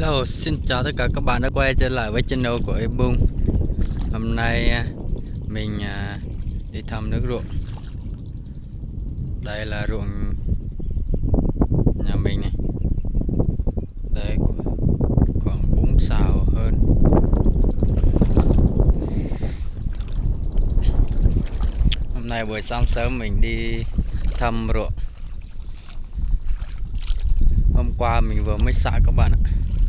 Hello, xin chào tất cả các bạn đã quay trở lại với channel của em Bung. Hôm nay mình đi thăm nước ruộng. Đây là ruộng nhà mình này. Đây khoảng 4 sào hơn. Hôm nay buổi sáng sớm mình đi thăm ruộng. Hôm qua mình vừa mới xả các bạn ạ.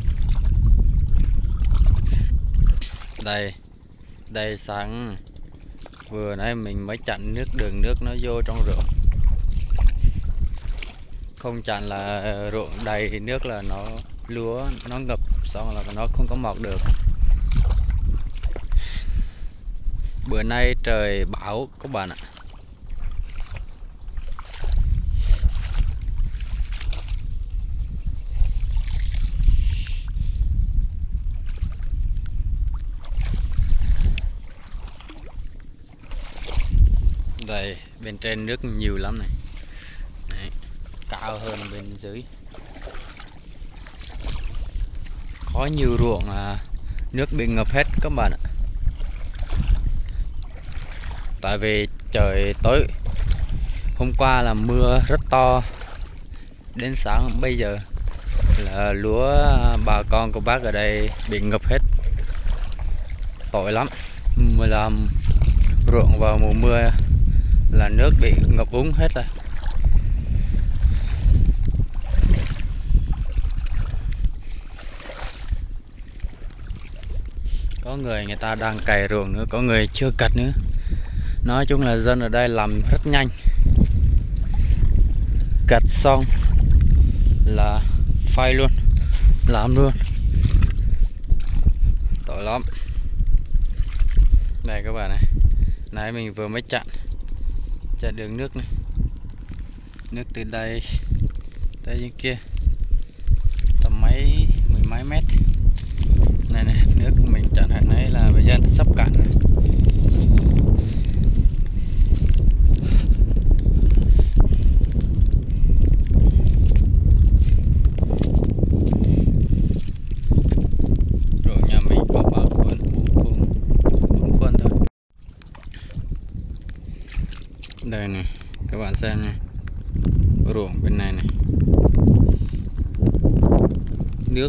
Đây sáng vừa nãy mình mới chặn đường nước nó vô trong ruộng. Không chặn là ruộng đầy nước là lúa nó ngập, xong là nó không có mọc được. Bữa nay trời bão các bạn ạ. Đây bên trên nước nhiều lắm này. Đấy, cao hơn bên dưới. Có nhiều ruộng nước bị ngập hết các bạn ạ. Tại vì trời tối hôm qua là mưa rất to, đến sáng bây giờ là lúa bà con của bác ở đây bị ngập hết. Tội lắm, mà làm ruộng vào mùa mưa là nước bị ngập úng hết rồi. Có người ta đang cày ruộng nữa, có người chưa cắt nữa. Nói chung là dân ở đây làm rất nhanh, cắt xong là phai luôn, làm luôn, tội lắm. Đây các bạn này, nãy mình vừa mới chặn đường nước này, nước từ đây tới dưới kia tầm mười mấy mét này này. Nước mình chặn hồi nãy là bây giờ sắp cạn rồi. Ruộng nhà mình có 3 khuôn, 4 khuôn thôi. Đây này các bạn xem nha, ruộng bên này này, nước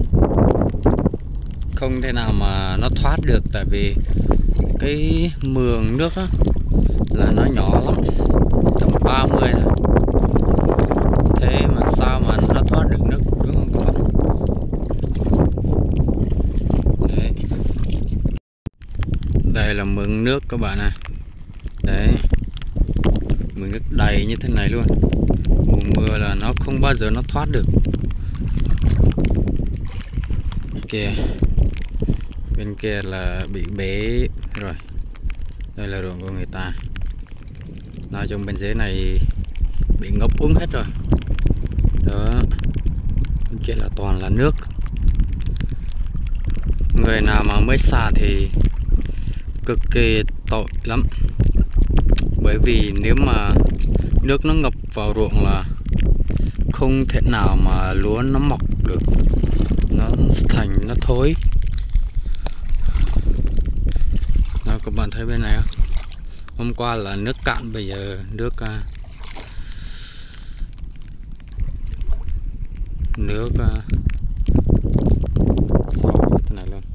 không thể nào mà nó thoát được, tại vì cái mương nước á, là nó nhỏ lắm, tầm 30 thôi. Thế mà sao mà nó thoát được nước, đúng không các bạn? Đấy. Đây là mương nước các bạn à. Đấy, mương nước đầy như thế này luôn. Mùa mưa là nó không bao giờ nó thoát được. Kìa, bên kia là bị bể rồi. Đây là ruộng của người ta. Nói chung bên dưới này bị ngập úng hết rồi. Đó, bên kia là toàn là nước. Người nào mà mới xả thì cực kỳ tội lắm. Bởi vì nếu mà nước nó ngập vào ruộng là không thể nào mà lúa nó mọc được, nó thành nó thối. Đó, các bạn thấy bên này không? Hôm qua là nước cạn, bây giờ nước sâu như thế này luôn.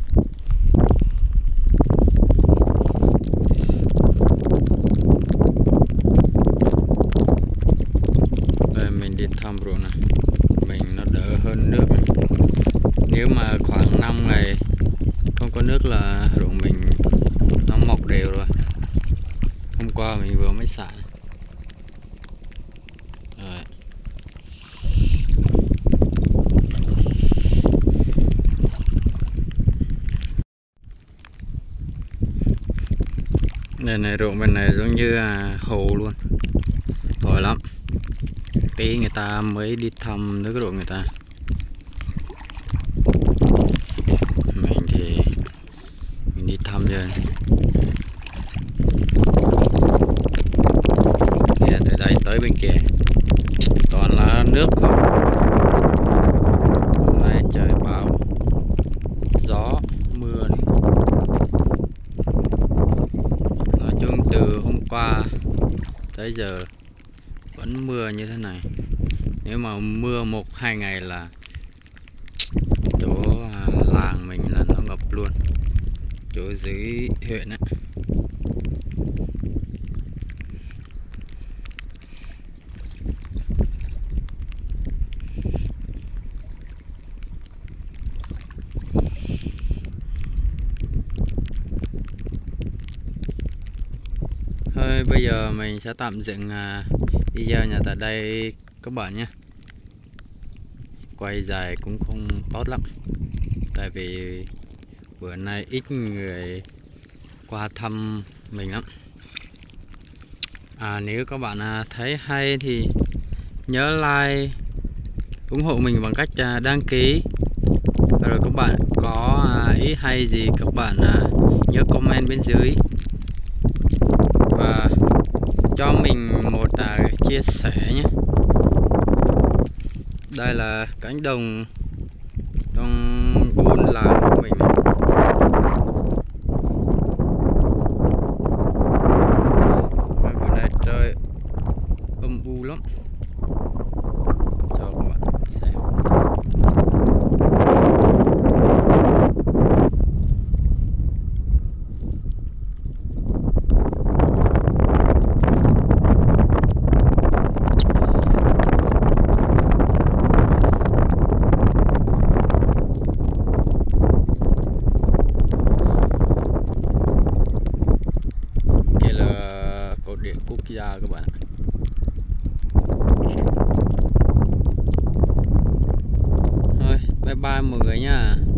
Đây mình đi thăm ruộng này, mình nó đỡ hơn nước này. Nếu mà khoảng 5 ngày không có nước là ruộng mình nó mọc đều rồi. Hôm qua mình vừa mới xả. Rồi. Đây này, ruộng bên này giống như hồ luôn, tội lắm. Tí người ta mới đi thăm nước ruộng người ta. Mình thì mình đi thăm rồi. Kìa, từ đây tới bên kia toàn là nước không. Hôm nay trời bão. bây giờ vẫn mưa như thế này. Nếu mà mưa 1-2 ngày là chỗ làng mình là nó ngập luôn, chỗ dưới huyện á. Thôi bây giờ mình sẽ tạm dừng video nhà tại đây các bạn nhé. Quay dài cũng không tốt lắm, tại vì bữa nay ít người qua thăm mình lắm. Nếu các bạn thấy hay thì nhớ like, ủng hộ mình bằng cách đăng ký. Rồi các bạn có ý hay gì các bạn nhớ comment bên dưới và cho mình một chia sẻ nhé. Đây là cánh đồng trong buôn làng của mình. Bữa nay trời âm u lắm, cho các bạn xem. Điện quốc gia các bạn. Thôi bye bye mọi người nha.